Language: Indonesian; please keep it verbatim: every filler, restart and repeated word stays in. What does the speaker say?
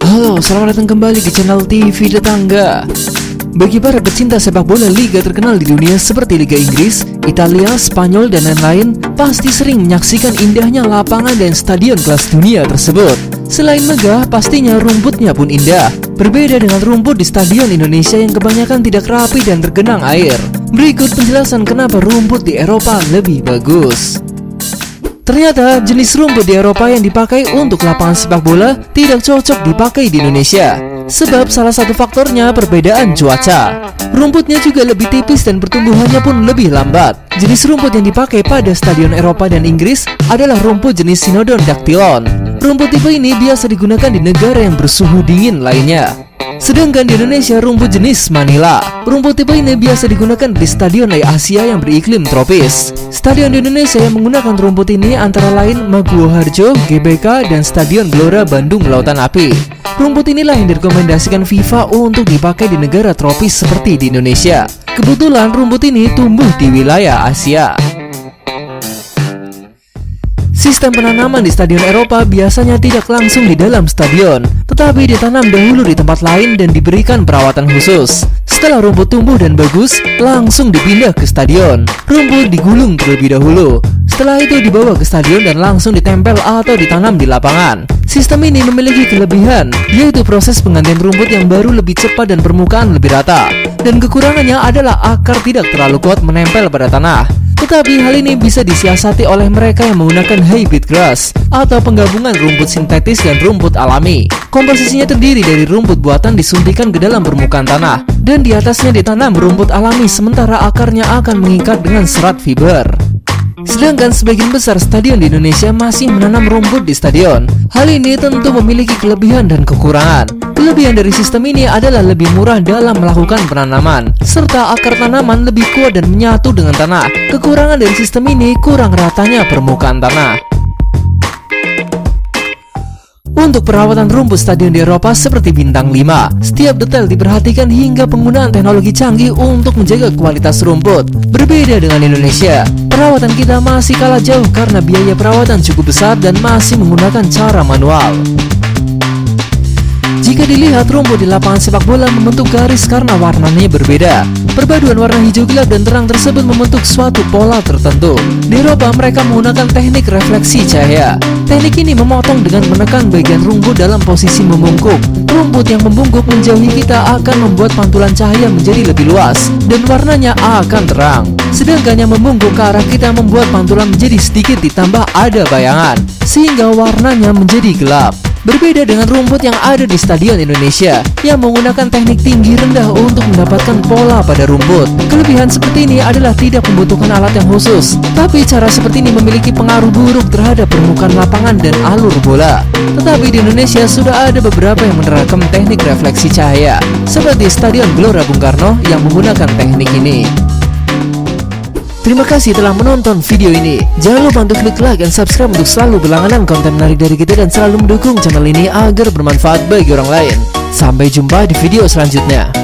Halo, selamat datang kembali di channel T V Tetangga. Bagi para pecinta sepak bola liga terkenal di dunia seperti Liga Inggris, Italia, Spanyol, dan lain-lain, pasti sering menyaksikan indahnya lapangan dan stadion kelas dunia tersebut. Selain megah, pastinya rumputnya pun indah. Berbeda dengan rumput di stadion Indonesia yang kebanyakan tidak rapi dan tergenang air. Berikut penjelasan kenapa rumput di Eropa lebih bagus. Ternyata jenis rumput di Eropa yang dipakai untuk lapangan sepak bola tidak cocok dipakai di Indonesia. Sebab salah satu faktornya perbedaan cuaca. Rumputnya juga lebih tipis dan pertumbuhannya pun lebih lambat. Jenis rumput yang dipakai pada stadion Eropa dan Inggris adalah rumput jenis Cynodon Dactylon. Rumput tipe ini biasa digunakan di negara yang bersuhu dingin lainnya. Sedangkan di Indonesia rumput jenis Manila. Rumput tipe ini biasa digunakan di stadion Asia yang beriklim tropis. Stadion di Indonesia yang menggunakan rumput ini antara lain Maguwo Harjo, G B K, dan Stadion Gelora Bandung Lautan Api. Rumput inilah yang direkomendasikan FIFA untuk dipakai di negara tropis seperti di Indonesia. Kebetulan rumput ini tumbuh di wilayah Asia. Sistem penanaman di stadion Eropa biasanya tidak langsung di dalam stadion, tetapi ditanam dahulu di tempat lain dan diberikan perawatan khusus. Setelah rumput tumbuh dan bagus, langsung dipindah ke stadion. Rumput digulung terlebih dahulu. Setelah itu dibawa ke stadion dan langsung ditempel atau ditanam di lapangan. Sistem ini memiliki kelebihan, yaitu proses penggantian rumput yang baru lebih cepat dan permukaan lebih rata. Dan kekurangannya adalah akar tidak terlalu kuat menempel pada tanah. Tetapi hal ini bisa disiasati oleh mereka yang menggunakan hybrid grass atau penggabungan rumput sintetis dan rumput alami. Komposisinya terdiri dari rumput buatan disuntikan ke dalam permukaan tanah, dan di atasnya ditanam rumput alami sementara akarnya akan mengikat dengan serat fiber. Sedangkan sebagian besar stadion di Indonesia masih menanam rumput di stadion. Hal ini tentu memiliki kelebihan dan kekurangan. Kelebihan dari sistem ini adalah lebih murah dalam melakukan penanaman, serta akar tanaman lebih kuat dan menyatu dengan tanah. Kekurangan dari sistem ini kurang ratanya permukaan tanah. Untuk perawatan rumput stadion di Eropa seperti bintang lima, setiap detail diperhatikan hingga penggunaan teknologi canggih untuk menjaga kualitas rumput. Berbeda dengan Indonesia, perawatan kita masih kalah jauh karena biaya perawatan cukup besar dan masih menggunakan cara manual. Jika dilihat, rumput di lapangan sepak bola membentuk garis karena warnanya berbeda. Perpaduan warna hijau gelap dan terang tersebut membentuk suatu pola tertentu. Di Eropa mereka menggunakan teknik refleksi cahaya. Teknik ini memotong dengan menekan bagian rumput dalam posisi membungkuk. Rumput yang membungkuk menjauhi kita akan membuat pantulan cahaya menjadi lebih luas dan warnanya akan terang. Sedangkan yang membungkuk ke arah kita membuat pantulan menjadi sedikit ditambah ada bayangan, sehingga warnanya menjadi gelap. Berbeda dengan rumput yang ada di stadion Indonesia yang menggunakan teknik tinggi rendah untuk mendapatkan pola pada rumput. Kelebihan seperti ini adalah tidak membutuhkan alat yang khusus, tapi cara seperti ini memiliki pengaruh buruk terhadap permukaan lapangan dan alur bola. Tetapi di Indonesia sudah ada beberapa yang menerapkan teknik refleksi cahaya, seperti Stadion Gelora Bung Karno yang menggunakan teknik ini. Terima kasih telah menonton video ini. Jangan lupa untuk klik like dan subscribe untuk selalu berlangganan konten menarik dari kita dan selalu mendukung channel ini agar bermanfaat bagi orang lain. Sampai jumpa di video selanjutnya.